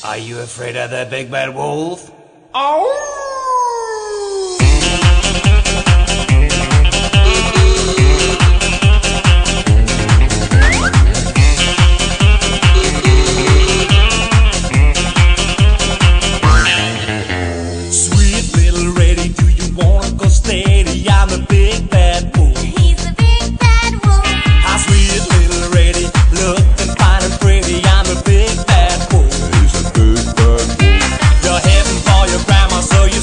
Are you afraid of the big bad wolf? Oh! Sweet little lady, do you wanna go steady? I'm a big bad wolf. He's a big bad wolf. Hi, sweet little lady, looking fine and pretty. I'm a big bad wolf. He's a big bad wolf. You're heading for your grandma, so you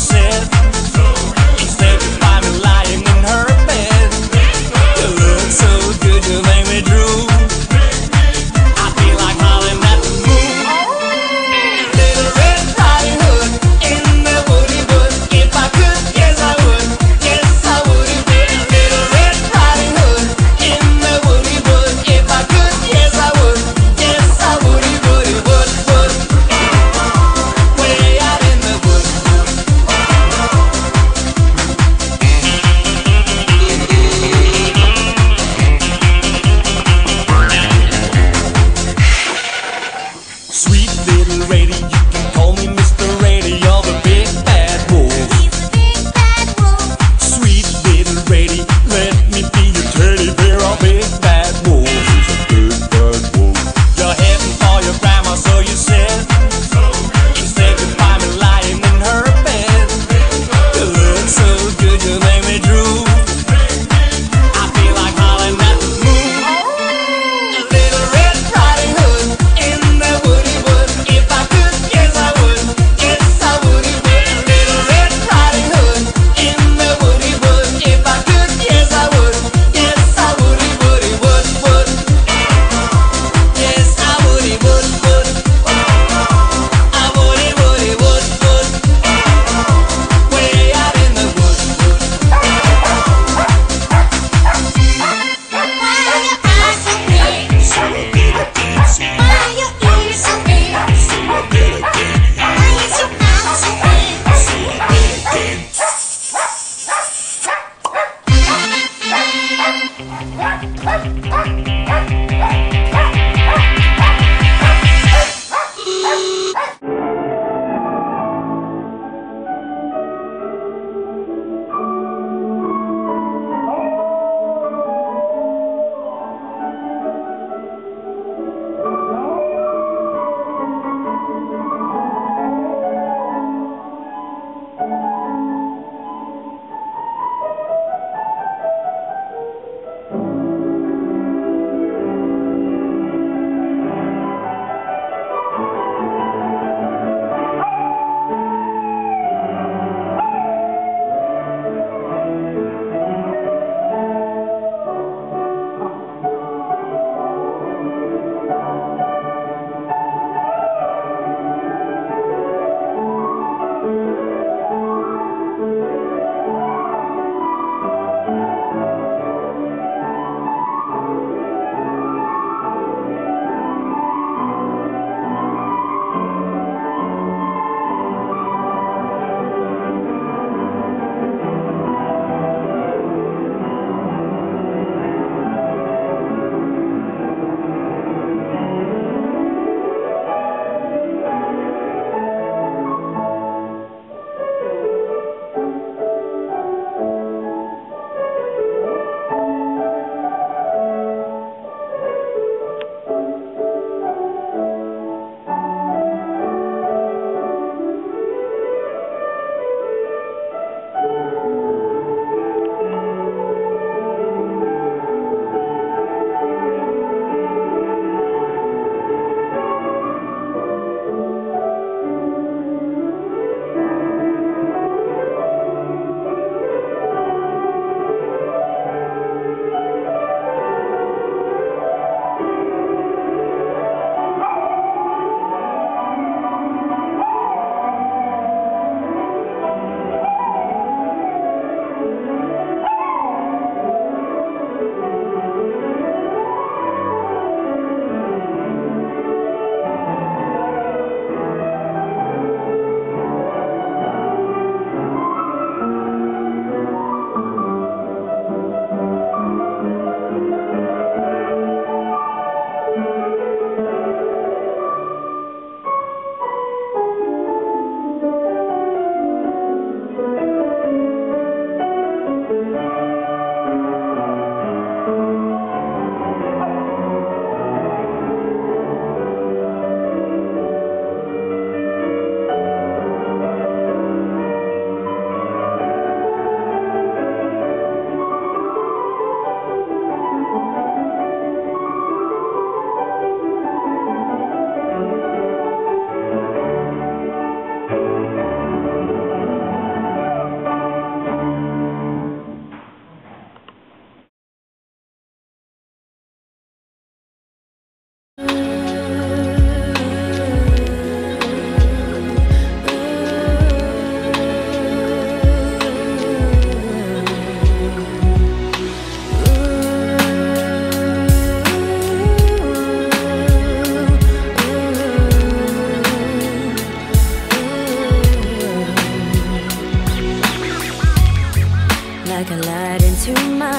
right into my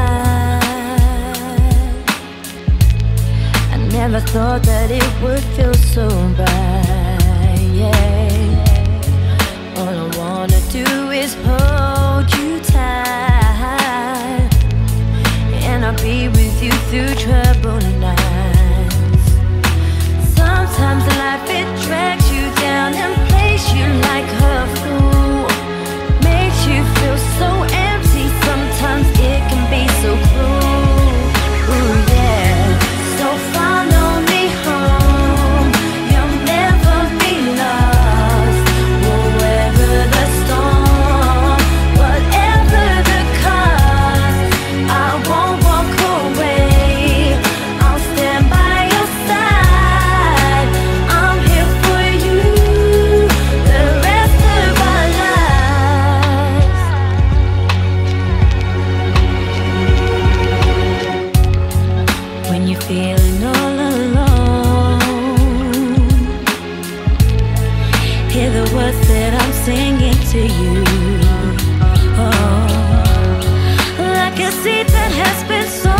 life. I never thought that it would feel so bad, yeah. All I wanna do is hold you tight, and I'll be with you through troubled nights. Sometimes life, it drags you down and plays you like a fool, makes you feel so empty. Sometimes it can be so cruel. Ooh, yeah. So follow me home, you'll never be lost. Wherever the storm, whatever the cost, I won't walk away, I'll stand by your side. I'm here for you the rest of our lives. When you're feeling all alone, hear the words that I'm singing to you. Oh, like a seed that has been sown.